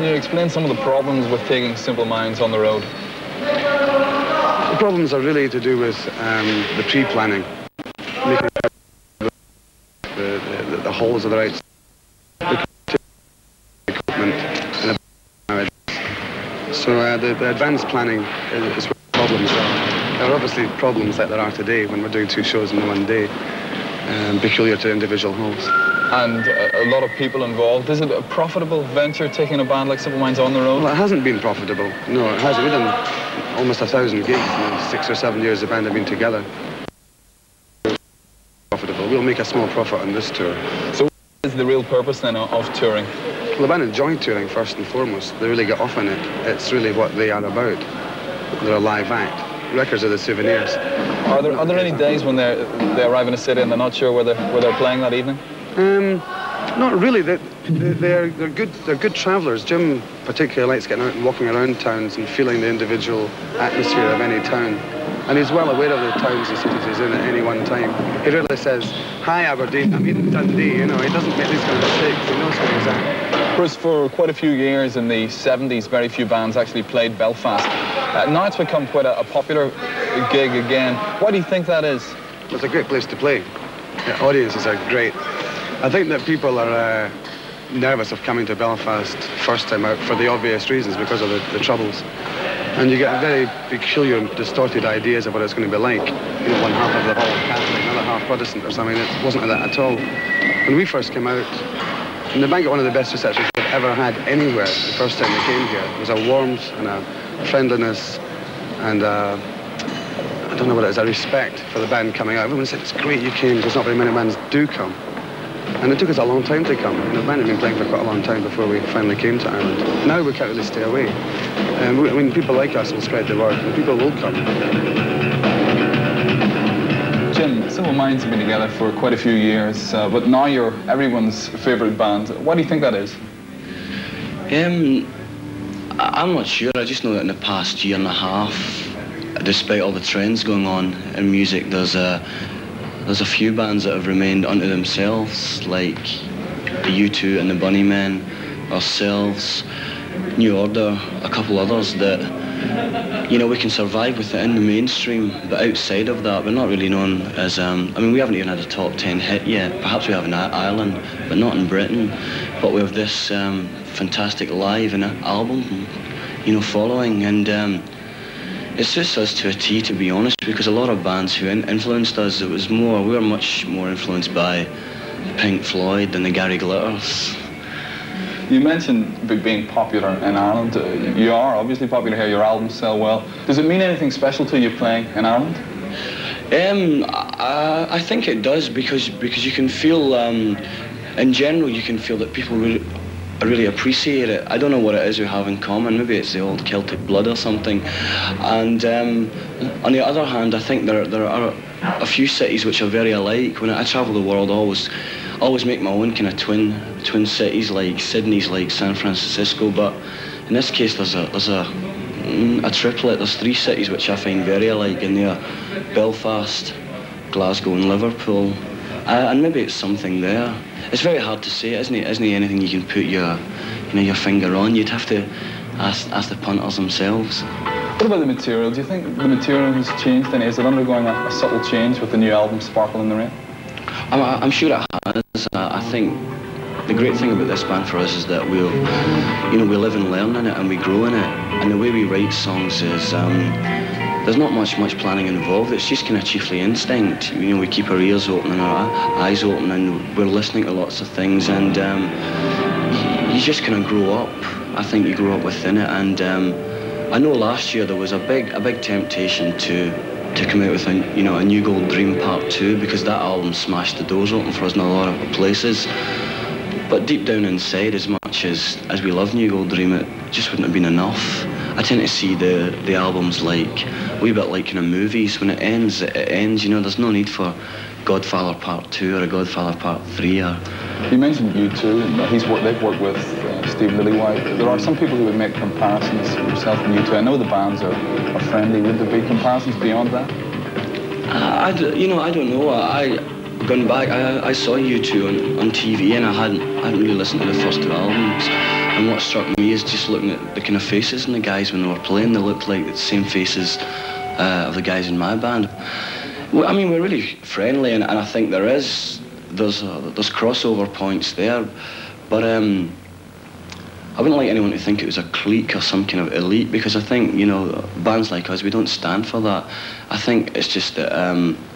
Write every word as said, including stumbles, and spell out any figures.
can you explain some of the problems with taking Simple Minds on the road? The problems are really to do with um, the pre-planning, making sure the, the, the halls are the right equipment. And so uh, the, the advanced planning is where the problems are. There are obviously problems like there are today when we're doing two shows in one day, um, peculiar to individual halls. And a, a lot of people involved. Is it a profitable venture taking a band like Simple Minds on the road? Well, it hasn't been profitable. No, it hasn't. We've done almost a thousand gigs in the six or seven years the band have been together. Profitable. We'll make a small profit on this tour. So what is the real purpose then of touring? Well, the band enjoy touring first and foremost. They really get off on it. It's really what they are about. They're a live act. Records are the souvenirs. Are there, are there any days when they they arrive in a city and they're not sure where they're, where they're playing that evening? Um, not really. They, they're, they're good They're good travellers. Jim particularly likes getting out and walking around towns and feeling the individual atmosphere of any town. And he's well aware of the towns and cities he's in at any one time. He really says, "Hi Aberdeen, I'm in Dundee," you know, he doesn't make these kind of mistakes, he knows where he's at. Bruce, for quite a few years in the seventies, very few bands actually played Belfast. Uh, now it's become quite a, a popular gig again. Why do you think that is? It's a great place to play. The audiences are great. I think that people are uh, nervous of coming to Belfast first time out for the obvious reasons, because of the, the troubles. And you get very peculiar, distorted ideas of what it's going to be like. You know, one half of the hall Catholic, another half Protestant or something. It wasn't like that at all. When we first came out, and the band got one of the best receptions we've ever had anywhere the first time they came here. There was a warmth and a friendliness and a, I don't know what it is, a respect for the band coming out. Everyone said, "It's great you came, because not very many bands do come." And it took us a long time to come. You know, the band had been playing for quite a long time before we finally came to Ireland. Now we can't really stay away. Um, we, I mean, people like us will spread the word, and people will come. Jim, Simple Minds have been together for quite a few years, uh, but now you're everyone's favourite band. Why do you think that is? Um, I'm not sure. I just know that in the past year and a half, despite all the trends going on in music, there's a There's a few bands that have remained unto themselves, like the U two and the Bunnymen, ourselves, New Order, a couple others that, you know, we can survive with it in the mainstream, but outside of that, we're not really known as, um, I mean, we haven't even had a top ten hit yet. Perhaps we have in Ireland, but not in Britain. But we have this um, fantastic live and album, you know, following, and um, it suits us to a T, to be honest, because a lot of bands who in influenced us, it was more, we were much more influenced by Pink Floyd than the Gary Glitters. You mentioned being popular in Ireland. Uh, you are obviously popular here, your albums sell well. Does it mean anything special to you playing in Ireland? Um, I, I think it does, because, because you can feel, um, in general, you can feel that people really, I really appreciate it. I don't know what it is we have in common. Maybe it's the old Celtic blood or something. And um, on the other hand, I think there, there are a few cities which are very alike. When I travel the world, I always, always make my own kind of twin, twin cities, like Sydney's like San Francisco. But in this case, there's a, there's a, a triplet. There's three cities which I find very alike, and they are Belfast, Glasgow, and Liverpool. Uh, and maybe it's something there. It's very hard to say, isn't it? Isn't it anything you can put your, you know, your finger on? You'd have to ask, ask the punters themselves. What about the material? Do you think the material has changed any? Is it undergoing a, a subtle change with the new album, Sparkle in the Rain? I'm, I'm sure it has. I think the great thing about this band for us is that we'll, you know, we live and learn in it, and we grow in it. And the way we write songs is, um, there's not much much planning involved. It's just kind of chiefly instinct. You know, we keep our ears open and our eyes open, and we're listening to lots of things, and um, you just kind of grow up. I think you grow up within it, and um, I know last year there was a big a big temptation to to come out with a, you know, a New Gold Dream Part Two, because that album smashed the doors open for us in a lot of places. But deep down inside, as much as as we love New Gold Dream, it just wouldn't have been enough. I tend to see the, the albums like, a wee bit like kind of movies. When it ends, it ends, you know, there's no need for Godfather Part Two or a Godfather Part Three. Or... You mentioned U two, he's worked, they've worked with uh, Steve Lillywhite. There are some people who would make comparisons, yourself and U two. I know the bands are, are friendly. Would there be comparisons beyond that? Uh, I d you know, I don't know. I, Going back, I, I saw U two on, on T V, and I hadn't, I hadn't really listened to the first two albums. And and what struck me is just looking at the kind of faces in the guys when they were playing. They looked like the same faces uh, of the guys in my band. Well, I mean, we're really friendly, and, and I think there is, there's, uh, there's crossover points there, but um, I wouldn't like anyone to think it was a clique or some kind of elite, because I think, you know, bands like us, we don't stand for that. I think it's just that um,